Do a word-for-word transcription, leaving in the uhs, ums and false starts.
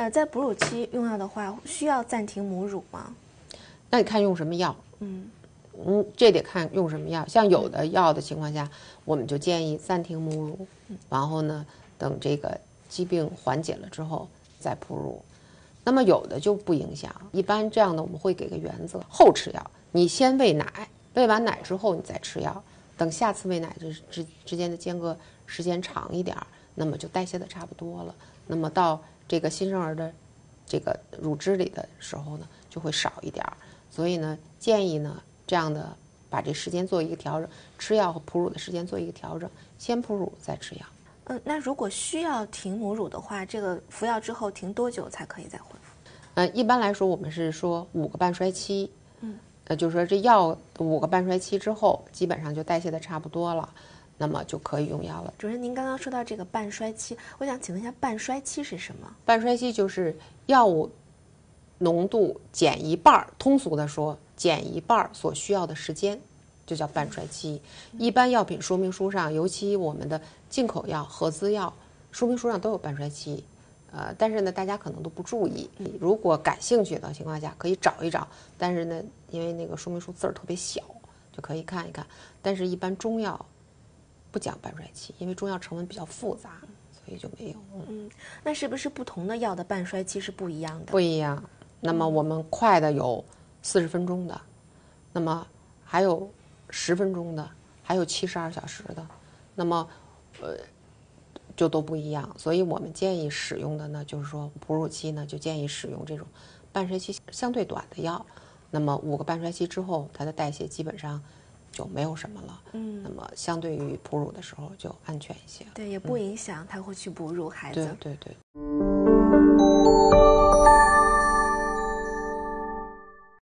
呃，在哺乳期用药的话，需要暂停母乳吗？ 那你看用什么药？ 嗯嗯，这得看用什么药。像有的药的情况下，我们就建议暂停母乳，然后呢，等这个疾病缓解了之后再哺乳。那么有的就不影响，一般这样的我们会给个原则：后吃药，你先喂奶，喂完奶之后你再吃药，等下次喂奶之之之间的间隔时间长一点，那么就代谢的差不多了。那么到这个新生儿的这个乳汁里的时候呢，就会少一点。所以呢，建议呢这样的把这时间做一个调整，吃药和哺乳的时间做一个调整，先哺乳再吃药。 嗯、呃，那如果需要停母乳的话，这个服药之后停多久才可以再恢复？ 呃，一般来说我们是说五个半衰期， 嗯， 呃，就是说这药五个半衰期之后，基本上就代谢的差不多了，那么就可以用药了。 主任，您刚刚说到这个半衰期，我想请问一下，半衰期是什么？ 半衰期就是药物浓度减一半，通俗的说，减一半所需要的时间，就叫半衰期。一般药品说明书上，尤其我们的进口药、合资药，说明书上都有半衰期。呃，但是呢，大家可能都不注意。如果感兴趣的情况下，可以找一找。但是呢，因为那个说明书字儿特别小，就可以看一看。但是，一般中药不讲半衰期，因为中药成分比较复杂，所以就没有。 嗯，那是不是不同的药的半衰期是不一样的？ 不一样。那么我们快的有四十分钟的，那么还有十分钟的，还有七十二小时的，那么呃。就都不一样，所以我们建议使用的呢，就是说哺乳期呢，就建议使用这种半衰期相对短的药。那么五个半衰期之后，它的代谢基本上就没有什么了。嗯，那么相对于哺乳的时候就安全一些。 对，也不影响他会去哺乳孩子。 对对对。